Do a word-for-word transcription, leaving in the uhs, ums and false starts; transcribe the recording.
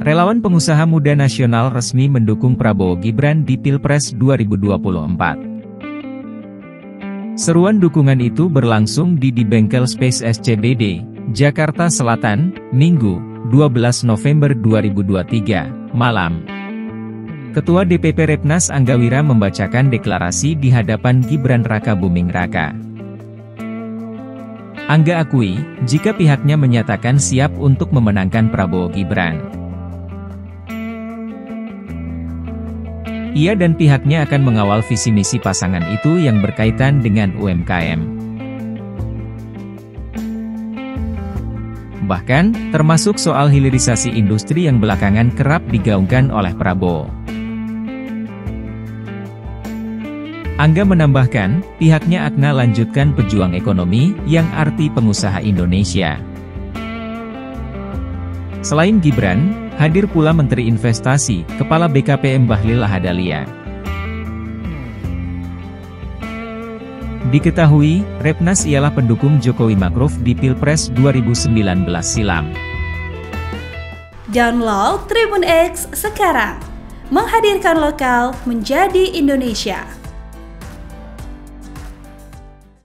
Relawan pengusaha muda nasional resmi mendukung Prabowo Gibran di Pilpres dua ribu dua puluh empat. Seruan dukungan itu berlangsung di di Bengkel Space S C B D, Jakarta Selatan, Minggu, dua belas November dua ribu dua puluh tiga, malam. Ketua D P P Repnas Anggawira membacakan deklarasi di hadapan Gibran Raka Buming Raka. Angga akui, jika pihaknya menyatakan siap untuk memenangkan Prabowo Gibran. Ia dan pihaknya akan mengawal visi misi pasangan itu yang berkaitan dengan U M K M. Bahkan, termasuk soal hilirisasi industri yang belakangan kerap digaungkan oleh Prabowo. Angga menambahkan, pihaknya akan lanjutkan pejuang ekonomi, yang arti pengusaha Indonesia. Selain Gibran, hadir pula Menteri Investasi, Kepala B K P M Bahlil Lahadalia. Diketahui, Repnas ialah pendukung Jokowi Ma'ruf di Pilpres dua ribu sembilan belas silam. Download Tribun X sekarang, menghadirkan lokal menjadi Indonesia.